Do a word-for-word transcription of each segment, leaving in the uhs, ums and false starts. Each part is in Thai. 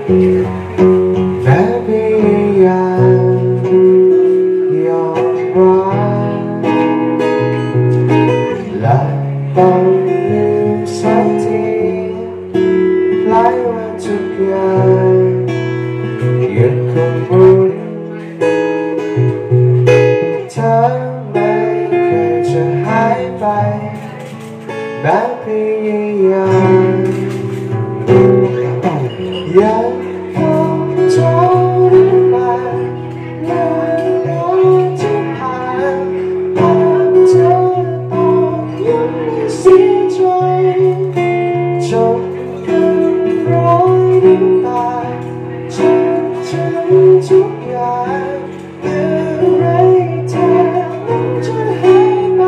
แม้พยายามยอมรับและต้องลืมสักทีคล้ายว่าทุกอย่างยังคงหมุนเธอไม่เคยจะหายไปแม้พยายามยังคงทรมานเวลาที่ผ่านภาพเธอตอกย้ำให้เสียใจจนเป็นรอยน้ำตาจนจำทุกอย่างเมื่อไรเธอนั้นจะหายไป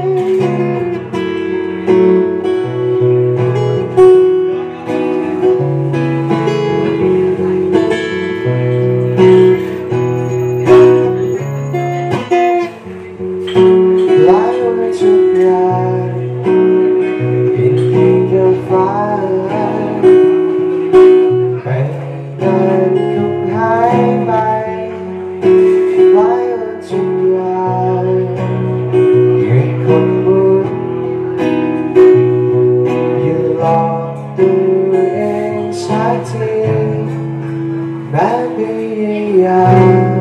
หลายวันทุกอย่างผิดเพียงแค่ฝันเป็นนานคงหายไปหลายวันทุกอย่างยังคงหมุนอย่าหลอกตัวเองสักทีแม้พยายาม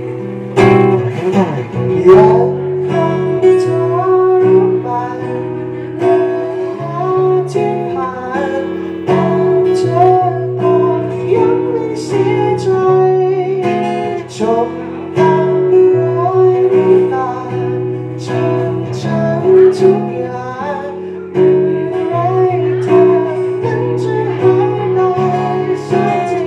ยังคงทรมานเวลาที่ผ่านภาพเธอตอกย้ำให้เสียใจจมดังรอยน้ำตาจนจำทุกอย่างเมื่อไรเธอนั้นจะหายไปสักที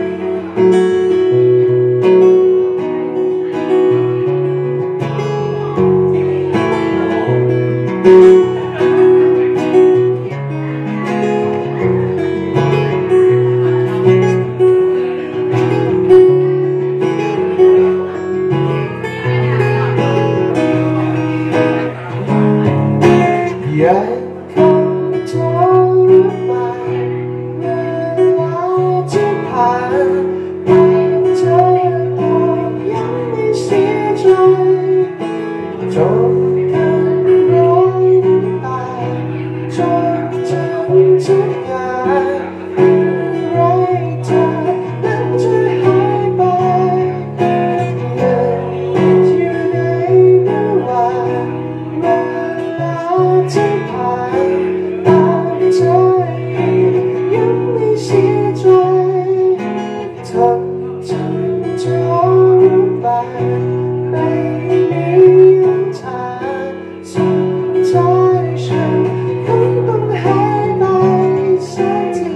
ยังคงทรมานเวลาที่ผ่านภาพเธอตอกย้ำให้เสียใจจนเป็นรอยน้ำตาจนจำทุกอย่างเมื่อไรเธอนั้นจะหายไปยังติดอยู่ในเมื่อวานเวลาที่ผ่านภาพเธอยังไม่เสียใจทนจนทรมานไม่มีหนทางสุดท้ายฉันคงต้องหายไปสักที